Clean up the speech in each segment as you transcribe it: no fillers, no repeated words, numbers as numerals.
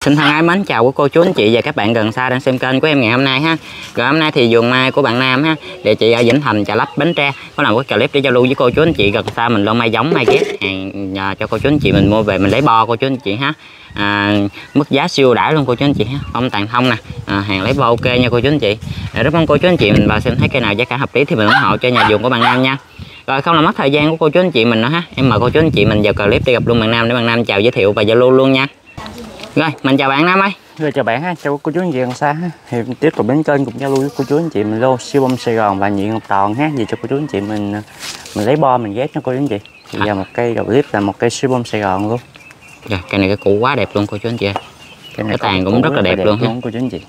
Xin thân ái mến chào của cô chú anh chị và các bạn gần xa đang xem kênh của em ngày hôm nay ha. Rồi hôm nay thì vườn mai của bạn Nam ha, địa chỉ ở Vĩnh Thành, Chợ Lách, Bến Tre có làm cái clip để giao lưu với cô chú anh chị gần xa mình lô mai giống mai ghép hàng nhờ cho cô chú anh chị mình mua về mình lấy bo cô chú anh chị ha. Mức giá siêu đãi luôn cô chú anh chị ha, không tàn thông nè, hàng lấy bo ok nha cô chú anh chị. Rất mong cô chú anh chị mình vào xem thấy cây nào giá cả hợp lý thì mình ủng hộ cho nhà vườn của bạn Nam nha. Rồi không làm mất thời gian của cô chú anh chị mình nữa ha, em mời cô chú anh chị mình vào clip để gặp luôn bạn Nam để bạn Nam chào giới thiệu và giao lưu luôn nha. Rồi mình chào bạn Nam ơi. Rồi chào bạn ha, chào cô chú anh chị gần xa ha. Thì tiếp tục đến kênh cùng giao lưu với cô chú anh chị mình lô siêu bông Sài Gòn và nhị Ngọc Toàn ha, về cho cô chú anh chị mình lấy bo mình ghép cho cô chú anh chị. Thì giờ một cây đầu clip là một cây siêu bông Sài Gòn luôn. Dạ, cây này cái củ quá đẹp luôn cô chú anh chị. Cái tàn cũng rất là đẹp luôn ha cô chú anh chị.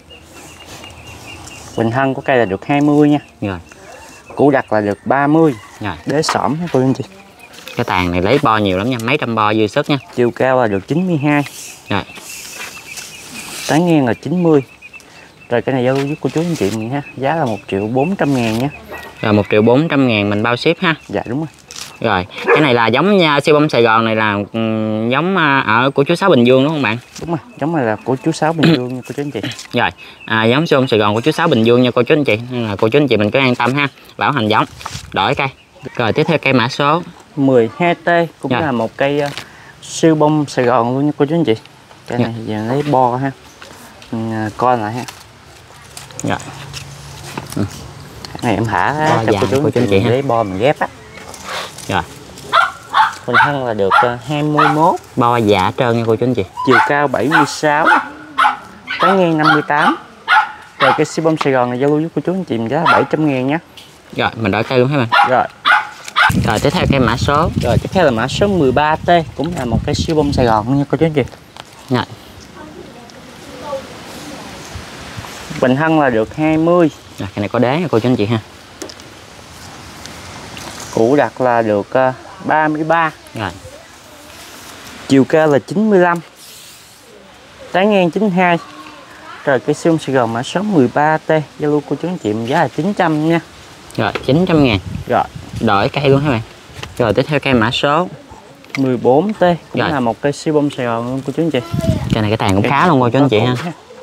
Bình thân của cây là được 20 nha. Rồi. Củ đặt là được 30. Rồi. Đế xỏm ha cô chú anh chị. Cái tàn này lấy bo nhiều lắm nha, mấy trăm bo dư sức nha. Chiều cao là được 92. Rồi. Tán ngang là 90. Rồi cái này giao lưu với cô chú anh chị mình ha, giá là 1.400.000 nha. Rồi 1.400.000 mình bao ship ha. Dạ đúng rồi. Rồi, cái này là giống nha, siêu bông Sài Gòn này là giống ở của chú Sáu Bình Dương đúng không bạn? Đúng rồi, giống này là của chú Sáu Bình Dương nha cô chú anh chị. Rồi, giống siêu bông Sài Gòn của chú Sáu Bình Dương nha cô chú anh chị. Nên là cô chú anh chị mình cứ an tâm ha, bảo hành giống. Đổi cây. Rồi tiếp theo cây mã số 12T cũng là một cây siêu bông Sài Gòn luôn nha cô chú anh chị. Cây này giờ lấy bo ha. Coi lại ha. Rồi. Này em thả cho cô chú anh chị lấy bo mình ghép á. Rồi. Bình thân là được 21. Bo dạ trơn nha cô chú anh chị. Chiều cao 76. Tán ngang 58. Rồi cái siêu bông Sài Gòn này giao lưu với cô chú anh chị mình giá là 700.000 nhé. Rồi mình đổi cây luôn hả bạn? Rồi. Rồi tiếp theo cây mã số. Rồi tiếp theo là mã số 13T cũng là một cây siêu bông Sài Gòn nha cô chú anh chị. Rồi. Bình thân là được 20. Rồi, cái này có đế nha cô chú anh chị ha. Củ đặt là được 33. Rồi. Chiều cao là 95. Tán ngang 92. Rồi cái siêu bông Sài Gòn mã số 13T giao lưu cô chú anh chị mình giá là 900 nha. Rồi 900.000. Rồi. Đổi cây luôn hả bạn? Rồi tiếp theo cây mã số 14T cũng là một cây siêu bông Sài Gòn luôn cô chú anh chị. Cây này cái tàn cũng khá luôn cô chú anh chị ha.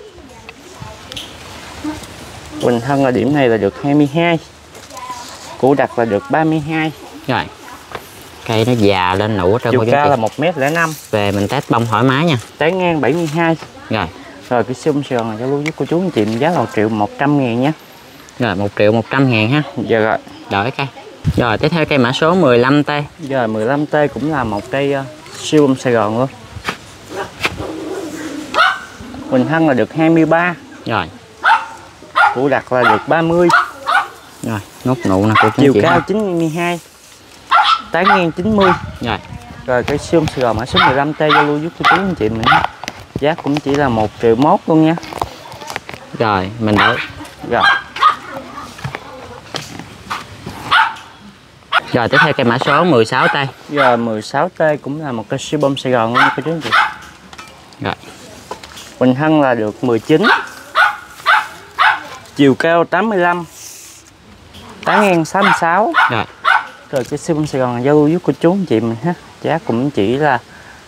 Bình thân là điểm này là được 22. Củ đặt là được 32. Rồi. Cây nó già lên nụ trên cô chú anh chị. Là 1m05. Về mình test bông thoải mái nha. Tán ngang 72. Rồi. Rồi cái siêu bông Sài Gòn này giao lưu với cô chú anh chị mình giá là 1.100.000 nhé. Rồi 1.100.000 ha. Dạ rồi. Đổi cây. Rồi tiếp theo cây mã số 15T. Rồi 15T cũng là một cây siêu bông Sài Gòn luôn. Bình thân là được 23. Rồi. Củ đặt là được 30. Rồi nốt nụ nè cô chú anh chị. Chiều cao 92. Tán ngang 90. Rồi. Rồi cái siêu bông Sài Gòn mã số 15T giao lưu với cô chú anh chị mình. Giá cũng chỉ là 1.1 luôn nha. Rồi mình đổi. Rồi. Rồi tiếp theo cây mã số 16T. Rồi 16T cũng là một cây siêu bông Sài Gòn luôn cô chú anh chị. Rồi. Bình thân là được 19. Chiều cao 85. Tán ngang 66. Rồi. Rồi cái siêu bông Sài Gòn giao lưu với cô chú anh chị mình ha. Giá cũng chỉ là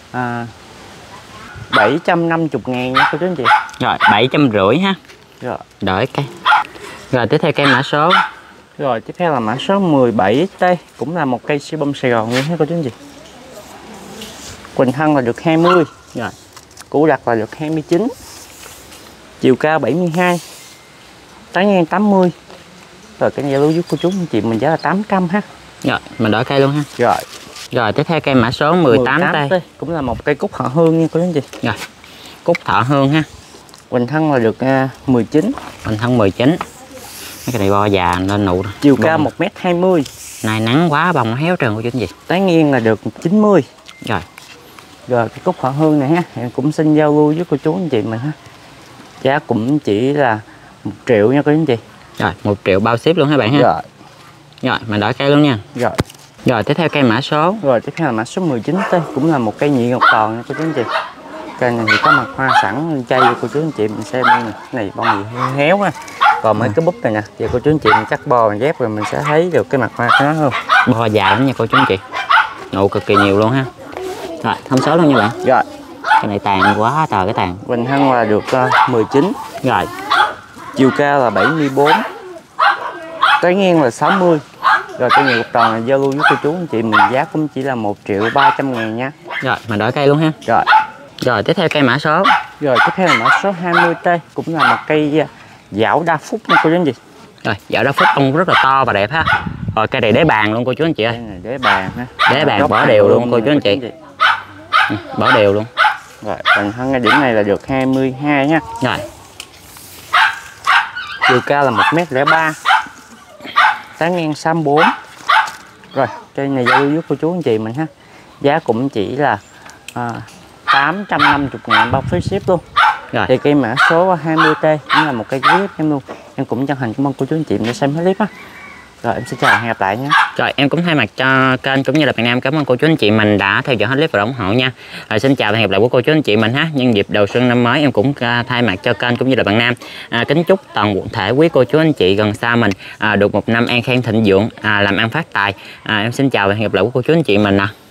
750.000 nha cô chú anh chị. Rồi 750 ha. Rồi. Đổi cây. Rồi tiếp theo cây mã số. Rồi tiếp theo là mã số 17T cũng là một cây siêu bông Sài Gòn luôn ha cô chú anh chị. Bình thân là được 20. Rồi. Củ đặt là được 29. Chiều cao 72. Tán ngang 80. Rồi cái này giao lưu với cô chú anh chị mình giá là 800 ha. Rồi mình đổi cây luôn ha. Rồi. Rồi tiếp theo cây mã số 18T. Cũng là một cây cúc họ hương nha cô chú anh chị. Rồi. Cúc thọ hương ha. Bình thân là được 19. Bình thân 19. Cái này bo già lên nụ rồi. Chiều cao 1m20. Nay nắng quá bông nó héo trơn cô chú anh chị. Tán ngang là được 90. Rồi. Rồi cái cúc họ hương này ha, em cũng xin giao lưu với cô chú anh chị mình ha. Giá cũng chỉ là 1 triệu nha cô chú anh chị. Rồi 1 triệu bao ship luôn hả bạn ha. Rồi. Rồi mình đổi cây luôn nha. Rồi. Rồi tiếp theo cây mã số. Rồi tiếp theo là mã số 19T cũng là một cây nhị Ngọc Toàn nha cô chú anh chị. Cây này thì có mặt hoa sẵn chay cho cô chú anh chị mình xem đây nè. Này bông gì héo ha. Còn mấy cái búp này nè, giờ cô chú anh chị mình cắt bo mình ghép rồi mình sẽ thấy được cái mặt hoa của nó không. Bo già lắm nha cô chú anh chị. Nụ cực kỳ nhiều luôn ha. Rồi thông số luôn nha bạn. Rồi. Cái này tàn quá trời cái tàn. Hoành thân là được 19. Rồi. Chiều cao là 74. Cái ngang là 60. Rồi cây nhựa cục tròn này giao lưu với cô chú anh chị mình giá cũng chỉ là 1.300.000 nha. Rồi mình đổi cây luôn ha. Rồi. Rồi tiếp theo cây mã số. Rồi tiếp theo là mã số 20T, cũng là một cây dảo đa phúc nha cô chú anh chị. Rồi dạo đó phúc ông rất là to và đẹp ha. Rồi cây này đế bàn luôn cô chú anh chị ơi. Cây này đế bàn ha. Đế bàn bỏ đều luôn cô chú anh chị. Bỏ đều luôn. Rồi hoành thân cái điểm này là được 22 nha. Rồi. Chiều cao là 1m03. Tán ngang 64. Rồi cây này giao lưu với cô chú anh chị mình ha. Giá cũng chỉ là 850.000 bao phí ship luôn. Rồi. Thì cây mã số 20T cũng là một cây clip em luôn. Em cũng chân thành cảm ơn cô chú anh chị đã xem hết clip á. Rồi em xin chào và hẹn gặp lại nha. Rồi em cũng thay mặt cho kênh cũng như là bạn Nam cảm ơn cô chú anh chị mình đã theo dõi hết clip và ủng hộ nha. Rồi xin chào và hẹn gặp lại của cô chú anh chị mình ha. Nhân dịp đầu xuân năm mới em cũng thay mặt cho kênh cũng như là bạn Nam kính chúc toàn thể quý cô chú anh chị gần xa mình được một năm an khang thịnh vượng, làm ăn phát tài. Em xin chào và hẹn gặp lại của cô chú anh chị mình nè.